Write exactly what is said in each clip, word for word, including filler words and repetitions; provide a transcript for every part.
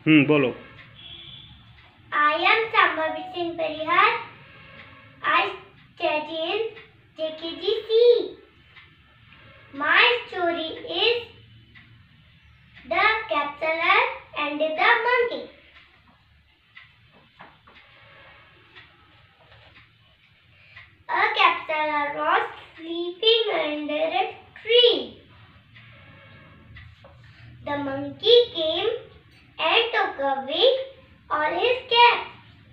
हम्म बोलो। I am Sambhavi Singh Parihar. I study in J K G C. My story is The Caterpillar and the Monkey. A caterpillar was sleeping under a tree. The monkey came and took away all his caps.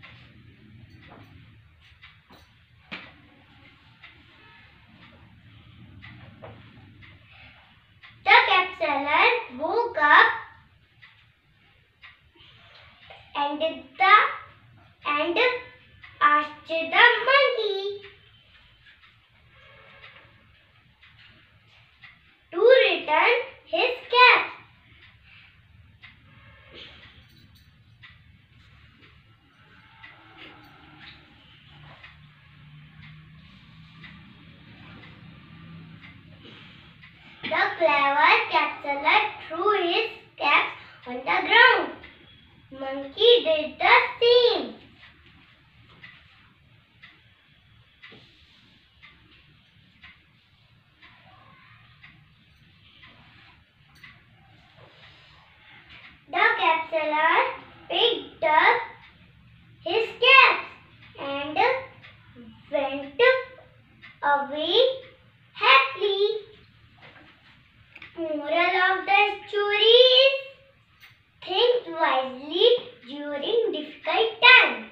The caterpillar woke up and the and asked the monkey to return his cap. The clever caterpillar threw his caps on the ground. Monkey did the same. The caterpillar picked up his caps and went away happily. Moral of the story is think wisely during difficult times.